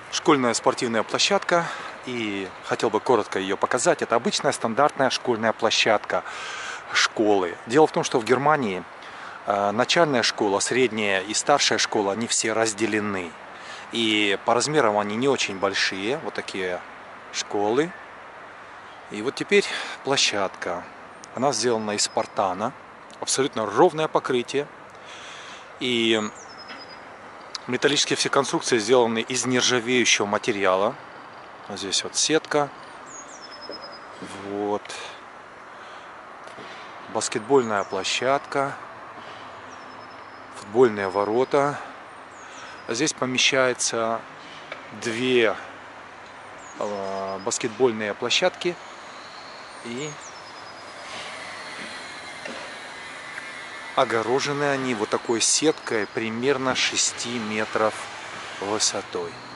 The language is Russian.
Школьная спортивная площадка, и хотел бы коротко ее показать. Это обычная стандартная школьная площадка школы. Дело в том, что в Германии начальная школа, средняя и старшая школа, они все разделены. И по размерам они не очень большие, вот такие школы. И вот теперь площадка. Она сделана из спартана, абсолютно ровное покрытие. И металлические все конструкции сделаны из нержавеющего материала. Вот здесь вот сетка. Вот. Баскетбольная площадка. Футбольные ворота. Здесь помещается две баскетбольные площадки. И огорожены они вот такой сеткой примерно 6 метров высотой.